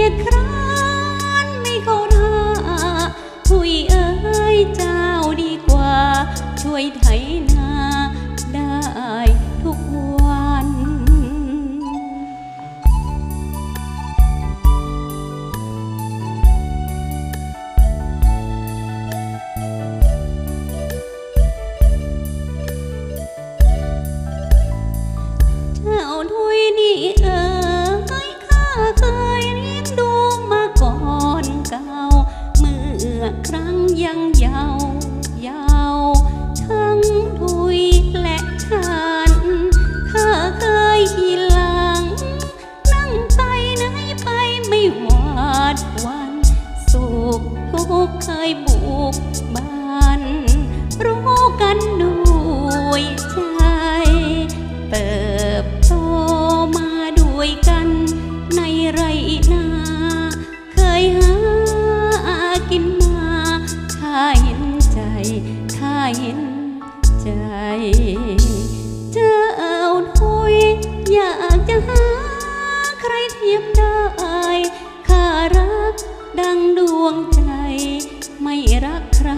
ยดคร้านไม่เข้าท่าคุยเอ้ยเจ้าดีกว่าช่วยไถนาได้ทุกวันเจ้าถุยนี่เอ๋ยข้าเคยเลี้ยงดูมาก่อนเก่าเมื่อครั้งยังเยาว์ทั้งถุยและฉันข้าเคยขี่หลังนั่งไปไหนไปไม่หวาดหวั่นสุขทุกข์เคยบุกบันรู้กันด้วยใจเติบโตมาด้วยกันในไรนาเคยหากินมาข้าเห็นใจเจ้าถุยอยากจะหาใครเทียบได้ข้ารักดังดวงใจไม่รักใคร